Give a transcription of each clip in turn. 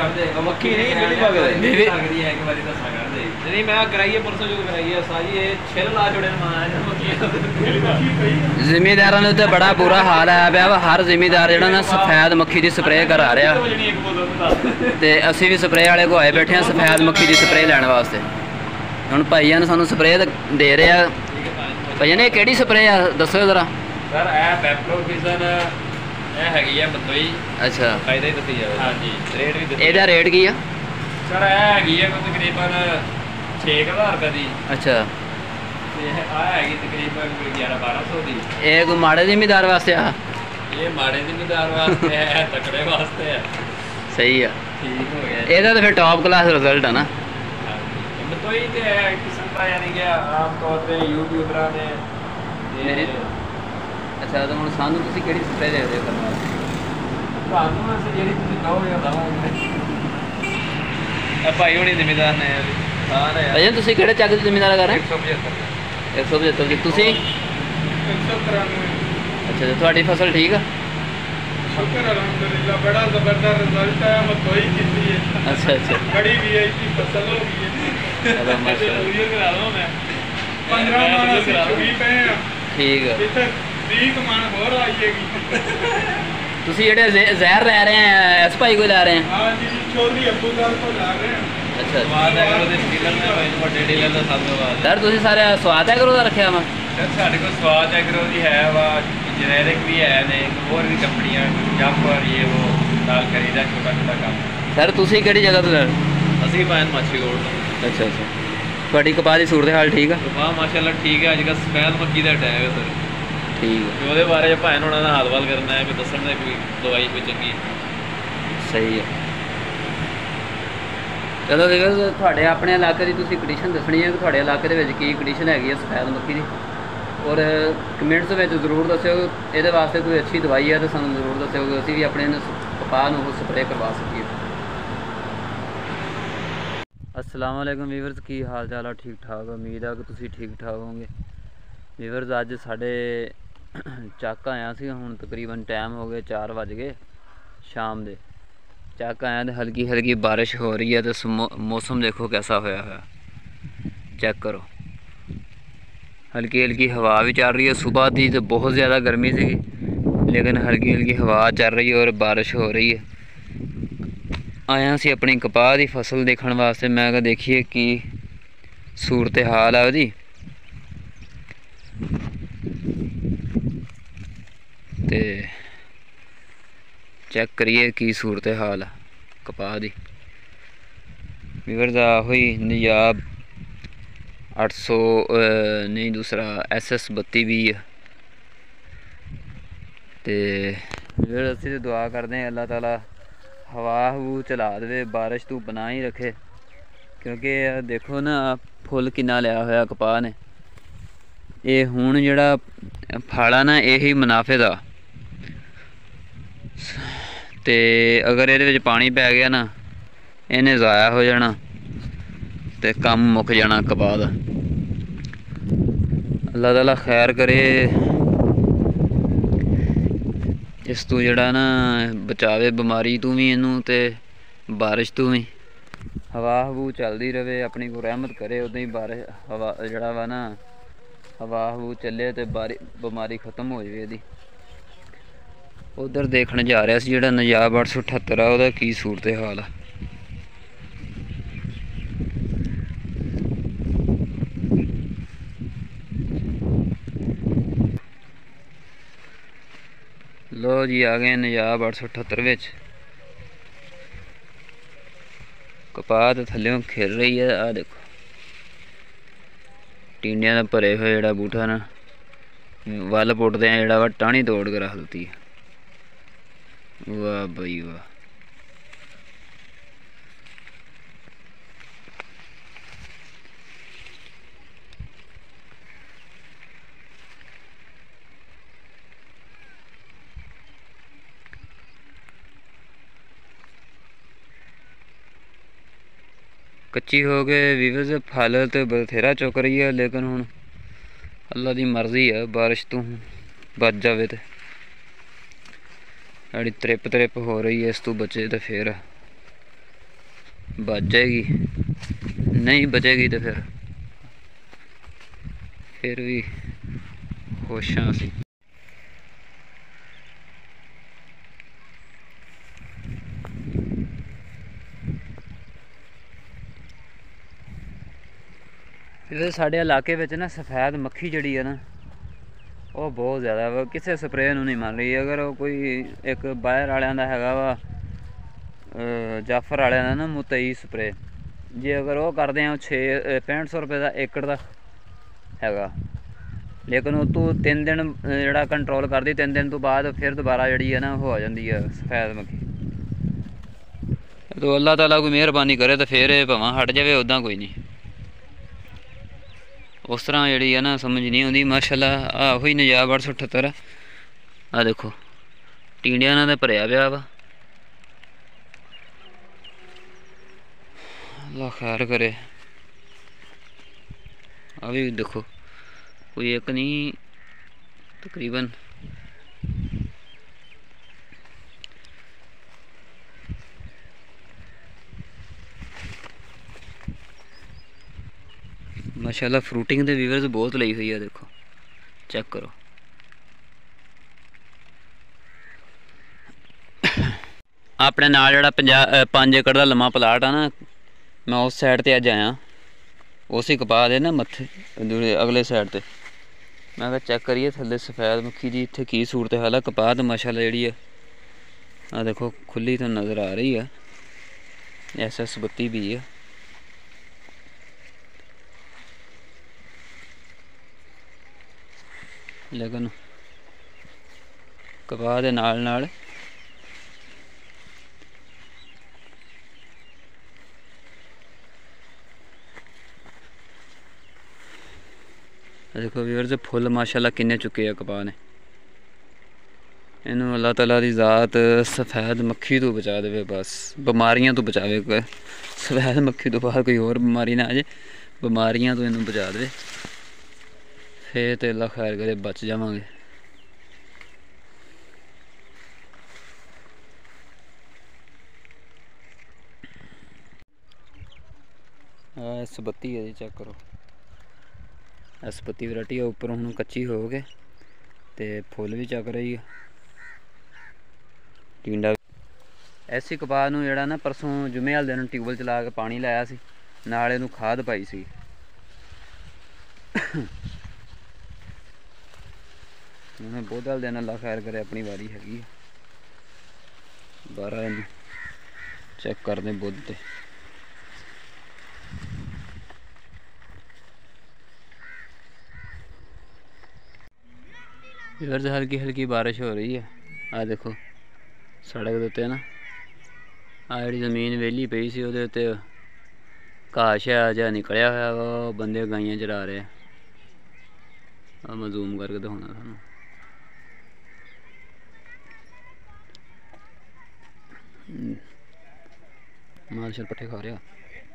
मक्खी नहीं मिली लगदी है एक बारी दसा कर दे नहीं मैं कराइए परसों जो कराइए साजी ये छिल ला छोड़े ਜ਼ਿਮੀਦਾਰਾਂ ਦੇ ਉੱਤੇ ਬੜਾ ਬੁਰਾ ਹਾਲ ਆਇਆ ਪਿਆ ਵਾ। ਹਰ ਜ਼ਿਮੀਦਾਰ ਜਿਹੜਾ ਨਾ ਸਫੈਦ ਮੱਖੀ ਦੀ ਸਪਰੇਅ ਕਰਾ ਰਿਹਾ ਤੇ ਅਸੀਂ ਵੀ ਸਪਰੇਅ ਵਾਲੇ ਕੋ ਆਏ ਬੈਠੇ ਆ ਸਫੈਦ ਮੱਖੀ ਦੀ ਸਪਰੇਅ ਲੈਣ ਵਾਸਤੇ। ਹੁਣ ਭਾਈਆਂ ਨੇ ਸਾਨੂੰ ਸਪਰੇਅ ਦੇ ਰਹੇ ਆ। ਭਾਈਆਂ ਨੇ ਕਿਹੜੀ ਸਪਰੇਅ ਆ ਦੱਸੋ ਜ਼ਰਾ। ਸਰ ਇਹ ਪੈਪਰੋਫਿਜ਼ਨ ਇਹ ਹੈਗੀ ਆ ਮਤੋਈ। ਅੱਛਾ ਫਾਇਦਾ ਹੀ ਦੱਸੀ ਜਾਵੇ। ਹਾਂਜੀ ਰੇਟ ਵੀ ਦੱਸੀ। ਇਹਦਾ ਰੇਟ ਕੀ ਆ ਸਰ ਇਹ ਹੈਗੀ ਆ ਤਕਰੀਬਨ 6000 ਰੁਪਏ ਦੀ। ਅੱਛਾ ਤੇ ਆ ਹੈਗੀ ਤਕਰੀਬਨ 11-1200 ਦੀ। ਇਹ ਕੋਈ ਮਾੜੇ ਜ਼ਿਮੀਦਾਰ ਵਾਸਤੇ ਆ? ਇਹ ਮਾੜੇ ਜ਼ਿਮੀਦਾਰ ਵਾਸਤੇ ਹੈ ਤਕੜੇ ਵਾਸਤੇ ਹੈ। ਸਹੀ ਆ ਠੀਕ ਹੋ ਗਿਆ। ਇਹਦਾ ਤਾਂ ਫਿਰ ਟੌਪ ਕਲਾਸ ਰਿਜ਼ਲਟ ਆ ਨਾ। ਮਤੋਈ ਤੇ ਕਿਸਮ ਦਾ ਯਾਨੀ ਕਿ ਆਮ ਤੌਰ ਤੇ ਯੂਟਿਊਬਰਾਂ ਨੇ ਅੱਛਾ ਤਾਂ ਹੁਣ ਸਾਨੂੰ ਤੁਸੀਂ ਕਿਹੜੀ ਸਪਰੇਅ ਦੇ ਰਹੇ ਹੋ ਕਰਨ ਵਾਸਤੇ? ਤੁਹਾਨੂੰ ਅਸੀਂ ਜਿਹੜੀ ਤੁਸੀਂ ਕਹੋਗੇ ਉਹ ਦਵਾਂਗੇ। ਭਾਈ ਹੋਣੀ ਜ਼ਿਮੀਦਾਰ ਨੇ ਸਾਰੇ ਭਾਈ ਤੁਸੀਂ ਕਿਹੜੇ ਚੱਕ ਦੇ ਜ਼ਿਮੀਦਾਰ ਕਰ ਰਹੇ? 175 ਜੀ। ਤੁਸੀਂ 193। ਅੱਛਾ ਤੇ ਤੁਹਾਡੀ ਫਸਲ ਠੀਕ ਆ? ਸ਼ੁਕਰ ਅਲਹਮਦੁਲਿल्लाह ਬੜਾ ਜ਼ਬਰਦਸਤ ਰਿਜ਼ਲਟ ਆਇਆ। ਮਤੋਈ ਕੀਤੀ ਹੈ। ਅੱਛਾ ਅੱਛਾ ਬੜੀ ਵੀਆਈਪੀ ਫਸਲ ਹੋ ਗਈ ਹੈ। ਚਲੋ ਮਾਸ਼ਾਅੱਲਾ ਵੀਡੀਓ ਕਰਾ ਲਓ ਮੈਂ 15 ਮਣ ਅਸੀਂ ਚੁਗੀ ਪਏ ਆ। ਠੀਕ ਆ। ਇੱਥੇ 30 ਮਣ ਹੋਰ ਆਈਏਗੀ। ਤੁਸੀਂ ਜਿਹੜੇ ਜ਼ਹਿਰ ਲੈ ਰਹੇ ਆ ਇਸ ਭਾਈ ਕੋਲ ਲੈ ਰਹੇ ਆ? ਹਾਂ ਜੀ ਚੌਧਰੀ ਅਬੂਦਾਰ ਕੋਲ ਲਾ ਰਹੇ ਆ। ਅੱਛਾ ਸਵਾਦ ਹੈ ਕਰੋ ਦੇ ਡੀਲਰ ਨੇ ਭਾਈ ਵੱਡੇ ਡੀਲਰ ਦਾ ਸਭ ਤੋਂ ਬਾਅਦ ਸਰ ਤੁਸੀਂ ਸਾਰੇ ਸਵਾਦ ਹੈ ਕਰੋ ਦਾ ਰੱਖਿਆ ਵਾ? ਸਰ ਸਾਡੇ ਕੋਲ ਸਵਾਦ ਐਗਰੋ ਦੀ ਹੈ ਵਾ ਜਨੈਰਿਕ ਵੀ ਹੈ ਨੇ ਹੋਰ ਵੀ ਕੰਪਨੀਆਂ ਜਾਫਰ ਇਹ ਉਹ ਨਾਲ ਕਰੀਦਾ ਛੋਟਾ ਛੋਟਾ ਕੰਮ। ਸਰ ਤੁਸੀਂ ਕਿਹੜੀ ਜਗ੍ਹਾ ਤੋਂ ਲੈ? ਅਸੀਂ ਪਾਇਨ ਮਾਛੀ ਕੋਲ ਤੋਂ। ਅੱਛਾ ਅੱਛਾ ਤੁਹਾਡੀ ਕਪਾਹ ਦੀ ਸੂਰਤ ਹਾਲ ਠੀਕ ਆ? ਵਾਹ ਮਾਸ਼ਾਅੱਲਾ ਠੀਕ ਹੈ। ਅੱਜ ਕੱਲ੍ਹ ਸਫੈਦ ਮੱਕੀ ਦਾ ਟਾਈਮ ਹੈ ਸਰ। ਠੀਕ ਆ ਉਹਦੇ ਬਾਰੇ ਭਾਇਨ ਹੋਣਾ ਦਾ ਹਾਲ ਵਾਲ ਕਰਨਾ ਹੈ ਵੀ ਦੱਸਣ ਦੇ ਕੋਈ ਦਵਾਈ ਕੋਈ ਚੰਗੀ। ਸਹੀ ਹੈ। ਚਲੋ ਵੀਰ ਤੁਹਾਡੇ ਆਪਣੇ ਇਲਾਕੇ ਦੀ ਤੁਸੀਂ ਕੰਡੀਸ਼ਨ ਦੱਸਣੀ ਹੈ ਕਿ ਤੁਹਾਡੇ ਇਲਾਕੇ ਦੇ ਵਿੱਚ ਕੀ ਕੰਡੀਸ਼ਨ ਹੈਗੀ ਹੈ ਸਫੈਦ ਮੱਖੀ ਦੀ ਔਰ ਕਮੈਂਟਸ ਵਿੱਚ ਜ਼ਰੂਰ ਦੱਸਿਓ। ਇਹਦੇ ਵਾਸਤੇ ਕੋਈ ਅੱਛੀ ਦਵਾਈ ਹੈ ਤਾਂ ਸਾਨੂੰ ਜ਼ਰੂਰ ਦੱਸਿਓ ਕਿ ਅਸੀਂ ਵੀ ਆਪਣੇ ਕਪਾਹ ਨੂੰ ਸਪਰੇਅ ਕਰਵਾ ਸਕੀਏ। अस्सलाम वालेकुम ਵੀਵਰਸ ਕੀ ਹਾਲ ਚਾਲ ਆ? ਠੀਕ ਠਾਕ ਉਮੀਦ ਆ ਕਿ ਤੁਸੀਂ ਠੀਕ ਠਾਕ ਹੋਵੋਗੇ। ਵੀਵਰਸ ਅੱਜ ਸਾਡੇ ਚੱਕ ਆਇਆ ਸੀ। ਹੁਣ ਤਕਰੀਬਨ ਟਾਈਮ ਹੋ ਗਏ 4 ਵਜ ਗਏ ਸ਼ਾਮ ਦੇ। ਚੱਕ ਆਇਆ ਤੇ ਹਲਕੀ ਹਲਕੀ ਬਾਰਿਸ਼ ਹੋ ਰਹੀ ਹੈ ਤੇ ਮੌਸਮ ਦੇਖੋ कैसा ਹੋਇਆ ਹੋਇਆ ਚੈੱਕ ਕਰੋ। हल्की हल्की हवा भी चल रही है। सुबह थी तो बहुत ज़्यादा गर्मी सी लेकिन हल्की हल्की हवा चल रही है और बारिश हो रही है। आया सी अपनी कपाह की फसल देखने वास्ते। मैं कहा देखिए कि सूरत हाल है ਉਹਦੀ ਤੇ चेक करिए की सूरत हाल है कपाह की। ਵੀਵਰ ਦਾ ਹੋਈ ਨਿਜਾਬ 800 नहीं दूसरा SS32 भी है। तो फिर असी तो दुआ करते हैं अल्लाह ताला हवा हू चला दे बारिश तू बना ही रखे क्योंकि देखो ना फुल किन्ना लिया होया कपाह ने। ये हुण जिहड़ा फल आ ना यही मुनाफे दा ते अगर ये पानी पै गया ना इन्हें ज़ाया हो जाना ते काम मुक जाना कपाह दा। अल्लाह ताला खैर करे इस तू जड़ा ना बचावे बीमारी तू भी इनू ते बारिश तू भी। हवा हवू चलती रहे अपनी को रहमत करे उदा ही बारिश हवा जड़ा वा ना हवा हवू चले तो बीमारी खत्म हो जाए इहदी। उधर देखने जा रहा सी जिहड़ा नजाब 878 आ उहदा की सूरत हाल आ। लो जी आ गए नजाब 878 विच। कपाह तो थल्लों खिल रही है। आ देखो टिंडियां दा भरे हुए जिहड़ा बूटा ना वल पुटदे जिहड़ा वा टाणी तोड़ के रख दित्ती है। वाह बई वाह। कच्ची हो गए वीवज फल तो बथेरा चुक रही है लेकिन हुण अल्लाह की मर्जी है बारिश तो बच जाए तो जी त्रिप त्रिप हो रही है इस तो बचे तो फिर बच जाएगी, नहीं बचेगी तो फिर भी खुश हाँ असीं। साढ़े इलाके में ना सफ़ैद मक्खी जड़ी है ना वो बहुत ज़्यादा वा, किसी स्प्रे नहीं मान रही। अगर वो कोई एक बाहर वालियां दा हैगा वा जाफर वालियां दा ना मुतई स्प्रे, जे अगर वो करते हैं 6500 रुपये का एकड़ का हैगा, लेकिन वो तू 3 दिन जोड़ा कंट्रोल करती, 3 दिन तो बाद फिर दोबारा जी है ना हो आ जाती है सफ़ैद मक्खी। तो अल्लाह ताला कोई मेहरबानी करे तो फिर भावें हट जाए, उदा कोई नहीं। उस तरह जी है ना समझ नहीं आती। माशाल्लाह आहो ही नजाब 878 आ देखो टींडिया ने भरिया पिया वा। अल्लाह खैर करे। अभी देखो कोई एक नहीं तकरीबन माशाल्लाह फ्रूटिंग के व्यूअर्स बहुत ली हुई है। देखो चेक करो। अपने नाल जेह्ड़ा 5 एकड़ का लम्मा प्लाट आ ना, मैं उस साइड ते अज आया, उसी कपा दे ना मत्थे अगले साइड ते मैं कहा चेक करिए थल्ले सफेद मक्खी दी इत्थे की सूरत हाल है। कपा तो माशाल्लाह जेह्ड़ी है आ देखो खुली तो नज़र आ रही है, SS 32 भी है। लेकिन कपा दे नाल नाल देखो व्यूअर्स फुल माशाल्लाह किन्ने चुके कपा ने। इन्हू अल्लाह ताला दी ज़ात सफ़ैद मक्खी तो बचा दे, बस बीमारियां तो बचावे। सफ़ैद मक्खी तो बाद कोई और बीमारी ना आ जाए, बीमारियां तो इन्हू बचा दे, फिर तो अल्लाह खैर करे बच जावांगे। SS 32 है जी, चेक करो। SS 32 वैरायटी है, उपर हूँ कच्ची हो गए तो फुल भी चक रही है टिंडा। ऐसी कपाह नूं जिहड़ा ना परसों जुमे वाले दिन ट्यूबवैल चला के पानी लाया सी, नाल इहनूं खाद पाई सी। उन्हें बहुत वाले दिन अल्लाह खैर करे अपनी वारी हैगी। 12 इनूं चेक करते बुध ते इधर से हल्की हल्की बारिश हो रही है। आ देखो सड़क के उत्ते ना आ जी जमीन वेली पई सी, उहदे उत्ते घाह शा जिहा निकलिया होया वा, बंदे गाइयां चरा रहे। मैं जूम करके दिखाना थानू। माल शल पट्ठे खा रहा।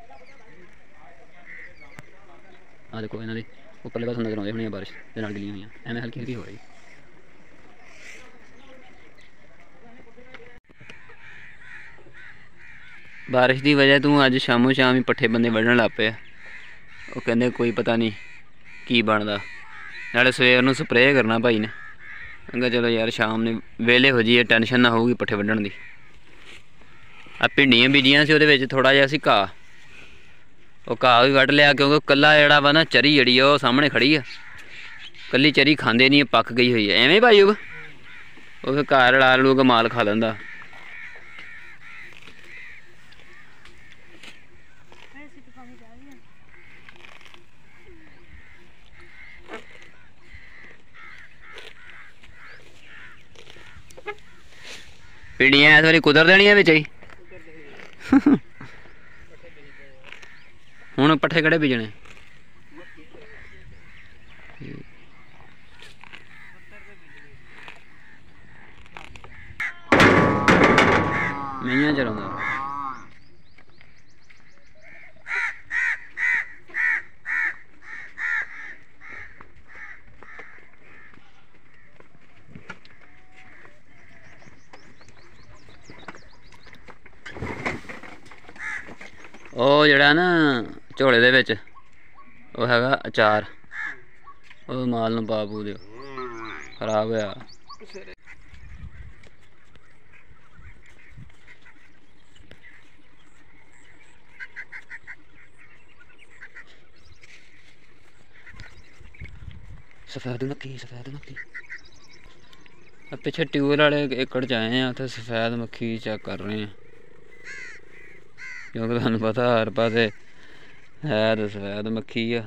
आ देखो इन्हों की उपरले पास नजर आते होनी बारिश के नाल गिलियां हुई, एवं हल्की हल्की हो रही। बारिश की वजह तो अज शामों शाम ही पट्ठे बंदे वढ़न लग पे। वो कहते कोई पता नहीं की बनता, नाले सवेर नूं स्प्रे करना भाई ने। मैं चलो यार शाम ने वेले हो जाइए, टेंशन ना होगी पट्ठे वढ़न की। आ भिंडियां बीजियां सी, उहदे विच थोड़ा जिहा सी घाह, वो घाह भी वढ़ लिया क्योंकि कला जिहड़ा वा ना चरी जड़ी है वो सामने खड़ी है, कली चरी खांदे नहीं, पक गई हुई है एवें भाई। वो फिर घर रला लू के माल खा लेंदा। भिंडियां इस बारी कुतर देनियां बिच ही। हुण पट्ठे किहड़े बीजने? मेहियां चरांदा। ਉਹ ਜਿਹੜਾ ਨਾ ਝੋਲੇ ਦੇ ਵਿੱਚ ਉਹ ਹੈਗਾ ਅਚਾਰ, ਉਹ ਮਾਲ ਨੂੰ ਪਾ ਪੂ ਦਿਓ, ਖਰਾਬ ਹੋਇਆ। सफेद मक्खी पिछे ट्यूबवेल वाले एकड़ च आए हैं, उत्थे सफेद मक्खी चेक कर रहे हैं क्योंकि तुहानू पता हर पासे है तो सफेद मक्खी आ।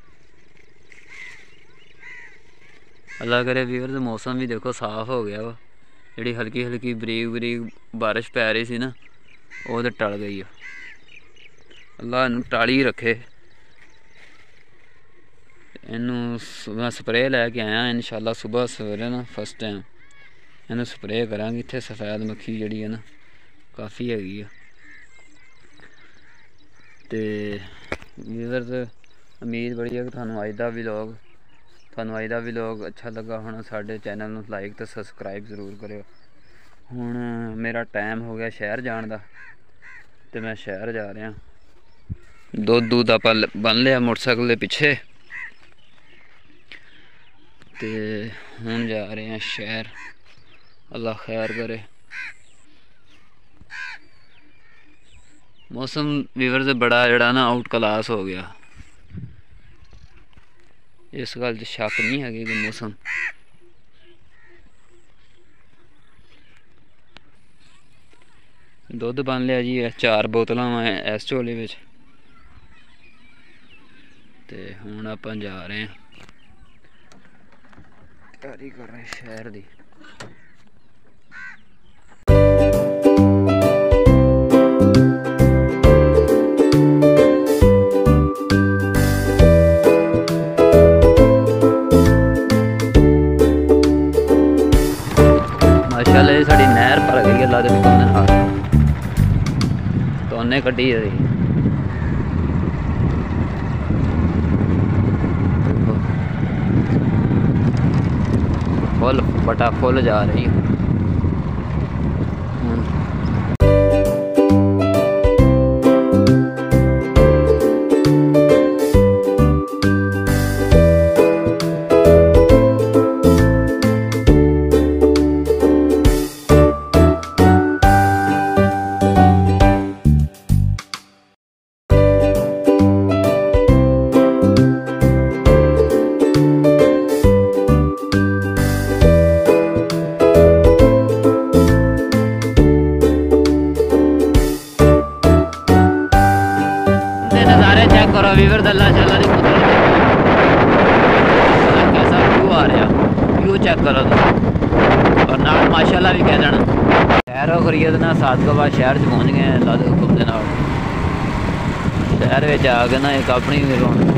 अल्लाह करे व्यूअर्स मौसम भी देखो साफ हो गया वा, जी हल्की हल्की बरीक बरीक बारिश पै रही सी ना वो तो टल गई है। अल्लाह इनू टाली रखे। इनू मैं स्प्रे लैके आया इंशाल्लाह सुबह सवेरे ना फस्ट टाइम इनू स्प्रे करांगे। इत्थे सफेद मक्खी जी है ना काफ़ी हैगी है। तो व्यूअर्स उम्मीद बड़ी है कि थानू अज दा व्लॉग अच्छा लगा होना। साडे चैनल नू लाइक तो सबसक्राइब जरूर करियो। हुण मेरा टाइम हो गया शहर जाण दा, तो मैं शहर जा रहा। दूध आपां बन लिया मोटरसाइकिल के पिछे, तो हुण जा रहे हैं शहर। अल्लाह खैर करे। मौसम व्यूअर्स बड़ा जड़ा ना आउट क्लास हो गया, इस गल च शक नहीं है कि मौसम दुध बन लिया जी 4 बोतलां इस झोले विच। ते हुण आपां जा रहे हैं, तैयारी कर रहे हैं शहर दी। माशाल्लाह साड़ी नहर भर गई अल्लाह दे हुक्म दे नाल, तोने कड्ढी है फुल बटा फुल जा रही है। करो व्यूअर्स अल्लाह शाला दी कुदरत कैसा व्यू आ रहा, व्यू चेक करो तुम। और नाल माशाल्लाह भी कह देना। शहर खरीद ना 7 के बाद शहर च पहुँच गए अल्लाह दे हुक्म दे नाल। शहर में आ के ना एक अपनी भी रौनक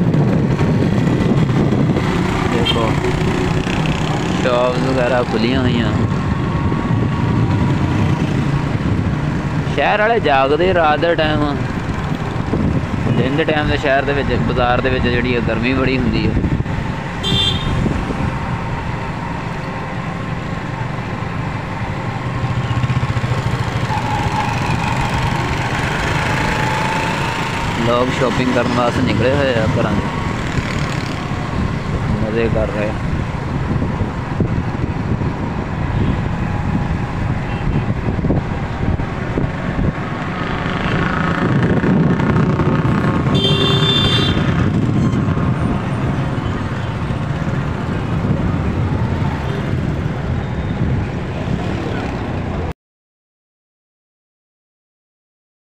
देखो, शॉप्स वगैरह खुलियां हुई। शहर वाले जागते रात के टाइम, दिन के टाइम शहर के बाजार के जी गर्मी बड़ी होंगी है। लोग शॉपिंग करने वास्ते निकले हुए हैं, घर मजे कर रहे हैं।